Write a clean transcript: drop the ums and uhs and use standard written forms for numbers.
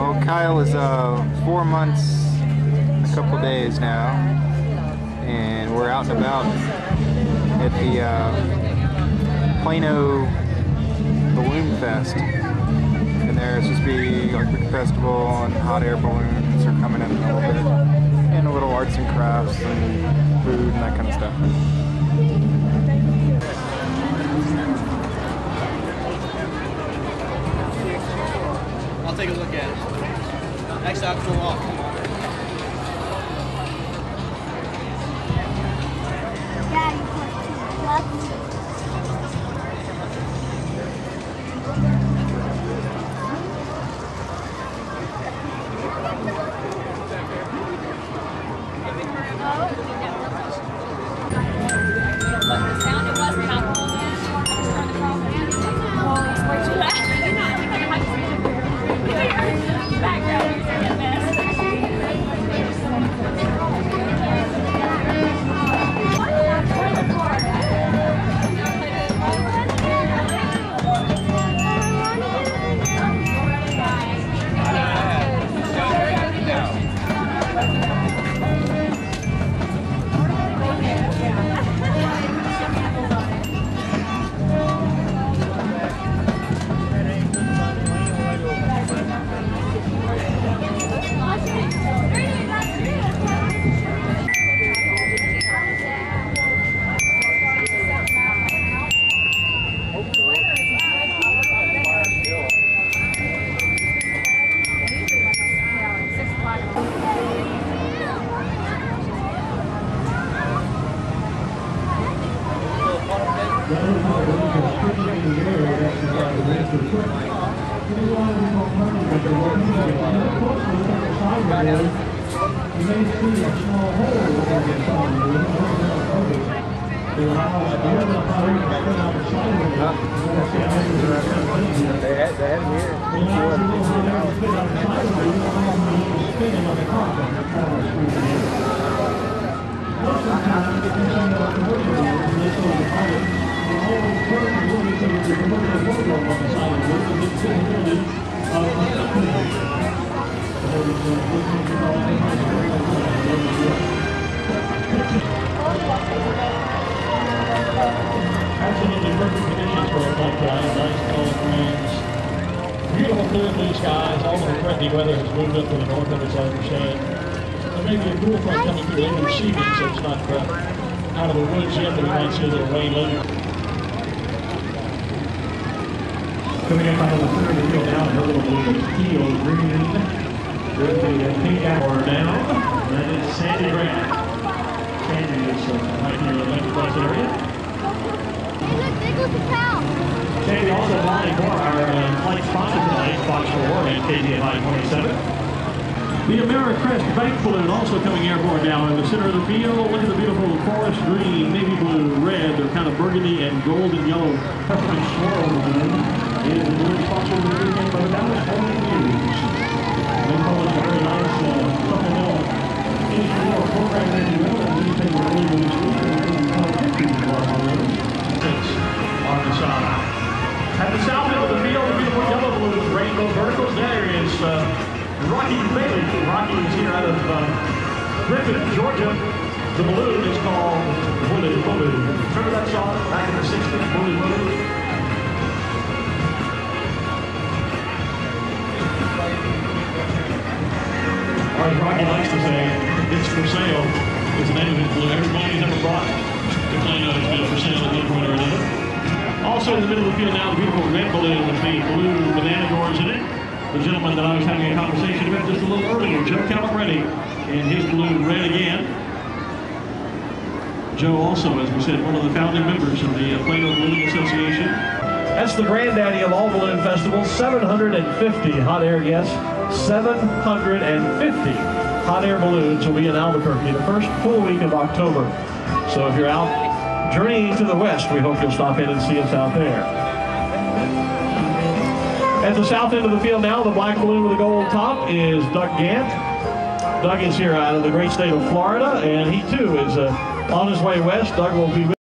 Well, Kyle is 4 months, a couple days now, and we're out and about at the Plano Balloon Fest. And there's supposed to be like a big festival, and hot air balloons are coming in a little bit, and a little arts and crafts and food and that kind of stuff. I'll take a look at it. Next actual walk. Daddy, You may see a small hole where it gets on. It allows the other power to spin out the side of it. They had here. It allows the little hole to spin out the side of it. You don't have to spinning on the top of the power screen. Most of the time, you can send out the motor on this little pilot. You always turn the movie so that there's a motor on the side of it. You get visibility of the company. Absolutely perfect conditions for a flight ride. Nice cold winds, beautiful clear blue skies. All of the threatening weather has moved up to the north of us, I understand. There may be a cool front coming through the interceding, so it's not out of the woods yet, but we might see a little rain later. Coming in by the center of the field now, her little blue teal green. There's the pink hour down. That is Sandy Grant. Sandy is right here in the Metroplex area. Hey, look, there goes the cow. Sandy also Lonnie Moore, our flight sponsor tonight, Fox 4 and KDNI 27. The Americrest bank balloon also coming airborne now in the center of the field. Look at the beautiful forest green, navy blue, red. They're kind of burgundy and gold and yellow. Peppermint swirl balloon is the balloon sponsor of the weekend by the Dallas Morning News. They call it a very nice supplemental issue or program that you will, and anything related to this week, and on the side. At the south end of the field, the beautiful yellow balloons, rainbow verticals. There is Rocky Bailey. Rocky is here out of Griffin, Georgia. The balloon is called Woolly Balloon. Remember that song back in the 60s, Woolly Balloon? Or as Rocky likes to say, it's for sale. It's the name of his balloon. Every balloon he's ever brought to Plano has been for sale at one point or another. Also in the middle of the field now, the beautiful red balloon with the blue banana doors in it. The gentleman that I was having a conversation with just a little earlier, Joe Calabrese, and his balloon red again. Joe also, as we said, one of the founding members of the Plano Balloon Association. That's the granddaddy of all balloon festivals, 750 hot air guests. 750 hot air balloons will be in Albuquerque the first full week of October. So if you're out journeying to the west, we hope you'll stop in and see us out there. At the south end of the field now, the black balloon with the gold top is Doug Gant. Doug is here out of the great state of Florida, and he too is on his way west. Doug will be with